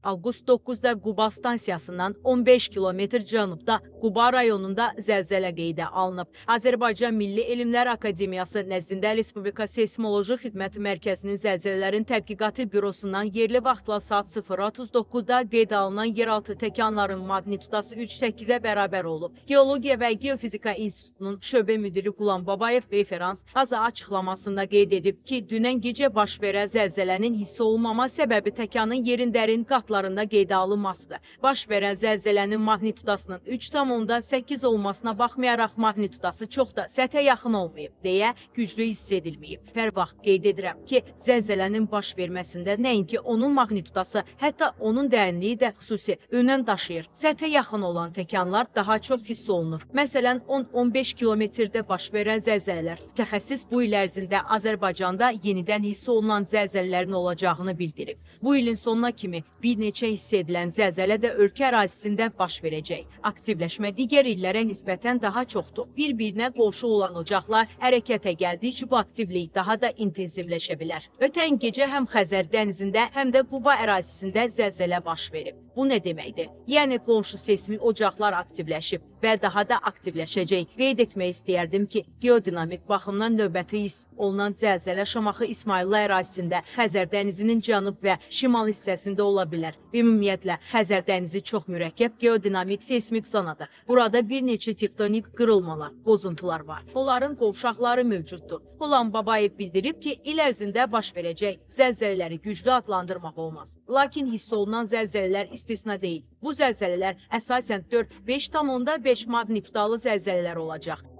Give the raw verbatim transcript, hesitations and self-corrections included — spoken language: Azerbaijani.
Avqust doqquzda Quba stansiyasından on beş kilometr cənubda Quba rayonunda zəlzələ qeydə alınıb. Azərbaycan Milli Elmlər Akademiyası nəzdində Respublika Seysmoloji Xidməti Mərkəzinin Zəlzələlərin Tədqiqatı Bürosundan yerli vaxtla saat sıfır otuz doqquzda qeydə alınan yeraltı təkanların magnitudası üç səkkizə bərabər olub. Geologiya və Geofizika İnstitutunun şöbə müdiri Qulam Babayev referans qaza açıqlamasında qeyd edib ki, dünən gecə baş verən zəlzələnin hiss olunmama səbəbi təkanın yerin dərin qatlarında qeydə alınmasıdır. Baş verən zəlzələnin magnitudasının üç tam onda səkkiz olmasına baxmayaraq magnitudası çox da səthə yaxın olmayıb, deyə güclü hiss edilməyib. Hər vaxt qeyd edirəm ki, zəlzələnin baş verməsində nəinki onun magnitudası, hətta onun dərinliyi də xüsusi önəm daşıyır. Səthə yaxın olan təkanlar daha çox hiss olunur. Məsələn, on on beş kilometrdə baş verən zəlzələlər. Mütəxəssis bu il ərzində Azərbaycanda yenidən hiss olunan zəlzələlərin olacağını bildirib. Bu ilin sonuna kimi bir neçə hiss edilən zəlzələ də ölkə ərazisində baş verəcək. Aktivləşmə digər illərə nisbətən daha çoxdur. Bir-birinə qonşu olan ocaqlar hərəkətə gəldikcə bu aktivlik daha da intensivləşə bilər. Ötən gecə həm Xəzər dənizində, həm də Quba ərazisində zəlzələ baş verib. Bu nə deməkdir? Yəni qonşu seysmik ocaqlar aktivləşib və daha da aktivləşəcək. Qeyd etmək istəyərdim ki, geodinamik baxımdan növbəti hiss olunan zəlzələ Şamaxı İsmayıllı ərazisində, Xəzər dənizinin cənub və şimal hissəsində ola bilər. Ümumiyyətlə, Xəzər dənizi çox mürəkkəb geodinamik seysmik zonadır. Burada bir neçə tektonik qırılmalar, bozuntular var. Onların qovşaqları mövcuddur. Qulam Babayev bildirib ki, il ərzində baş verəcək zəlzələləri güclü adlandırmaq olmaz. Lakin hiss olunan zəlzələlər istisna deyil. Bu zəlzələlər əsasən dörd beş tam onda beş magnitudalı zəlzələlər olacaq.